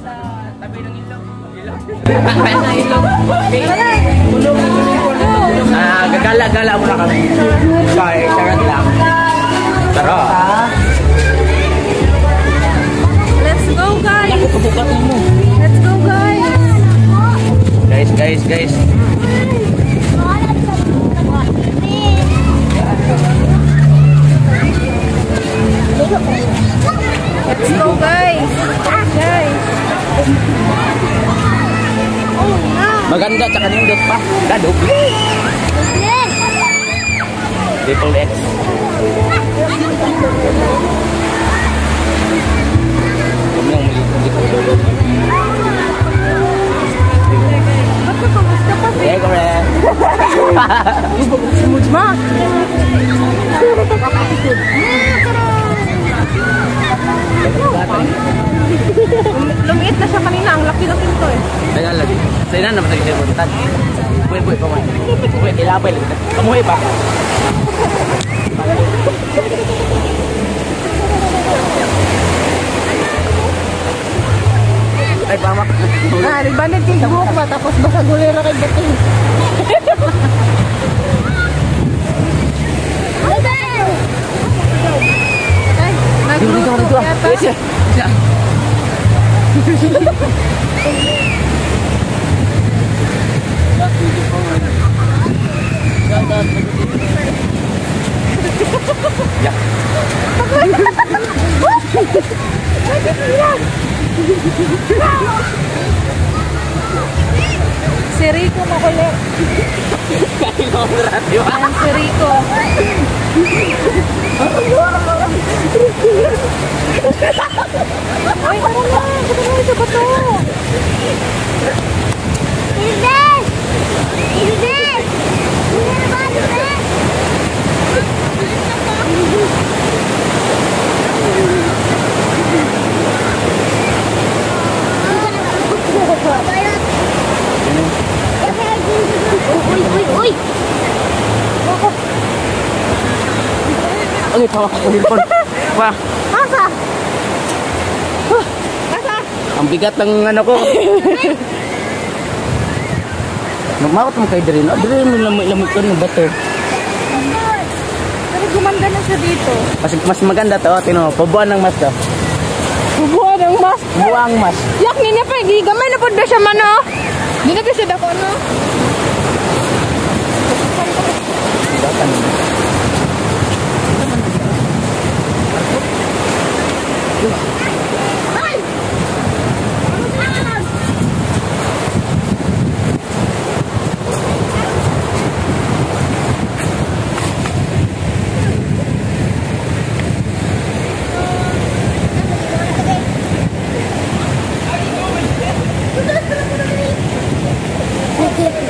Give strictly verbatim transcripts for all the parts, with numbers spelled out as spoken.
sa tabi ng ilog. Ilog. Ilog. Ah, gagala-gala muna kami. Sorry, charot lang. Tara. Let's go, guys. mo. Let's go, guys. Guys, guys, guys. Let's go, guys. Guys. Oh, no. Maganda, tsaka nindot pa. Gadoble. Triple X. Kami ang maliit. Ba't ka kamusta pa, babe? Yeah, correct. Ma! Lumiit na siya kanina. Ang laki-laki nito eh. Kaya lagi. Sa ina naman tayo sa buntan. Buhay-buhay pa man. Buhay, ilabay lang. Kamuhay pa. Ay, pamak. Ah, ribanet yung buhok ba? Tapos basa gulera kay Bating. Ay, nagluto yata. Siya. Siya. Ya. Si Rico makulit. Ayan si Rico. Uy, ano na? Ano na sa bato? Ildes! Ildes! Ildes ba ito? Uy, uy, uy! Ay, tawak ako hilpon. Wah, Asa? Asa? ang bigat ng ano ko. Magmawat mo kay Dre, no? Dre mo lamig ko ng bato. Pero gumanda na siya dito. Mas, mas maganda to, tino, pabuan ng mas to. Bubuha ng mas. Buang mas. Yak niya pa, gigamay na po na siya man, no? Hindi na kasi dako, no? Batan. Thank you.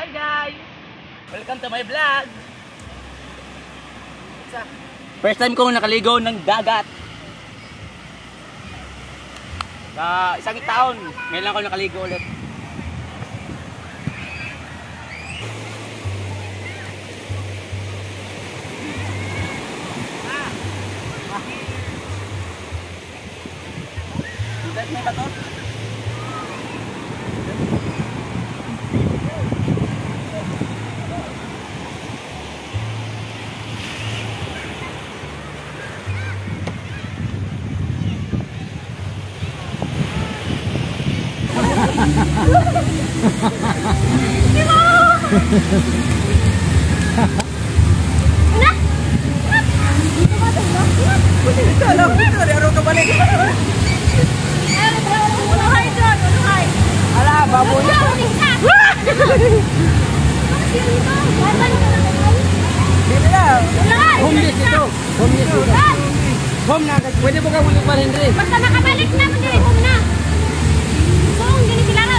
Hi guys! Welcome to my vlog! First time kong nakaligo ng dagat. Sa isang taon, ngayon lang ako nakaligo ulit. Dahil may bato? Ala, baboy. Dito na. Homeless ito. Homeless ito. Home na. Pwede mo ka ulit pa rin rin. Basta nakabalik na mo din. Home na. Kung ginitilaran.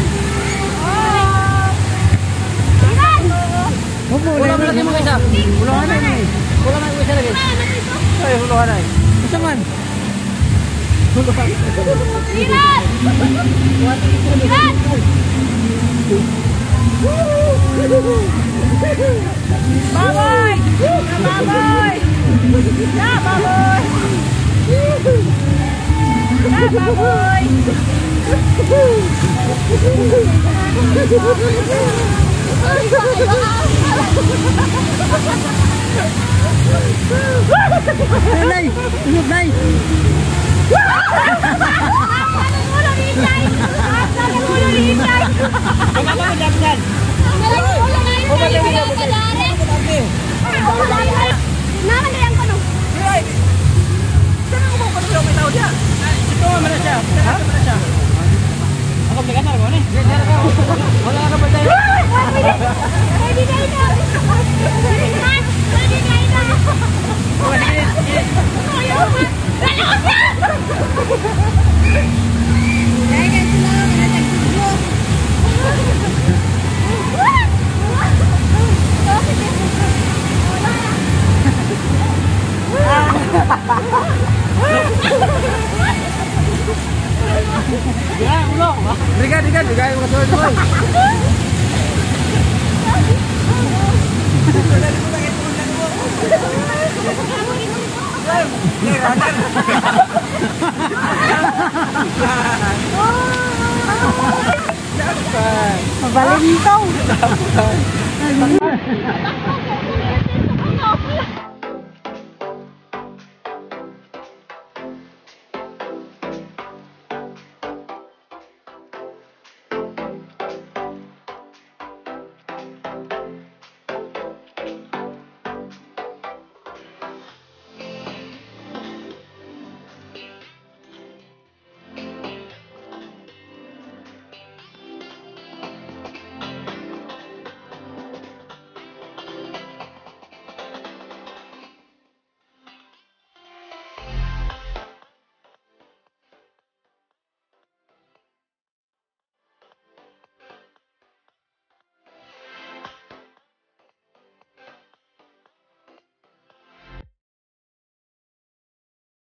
Ulang lagi mo isa. Ulang na ini. Ulang na isa lagi. Ay, ulang na. Isa man. Ilan! Ilan! Baboy! Na baboy! Na baboy! Na baboy! Nay, tulog nay. Ya, ulong. Diga, diga, diga yung kasuloy. Mabalintong.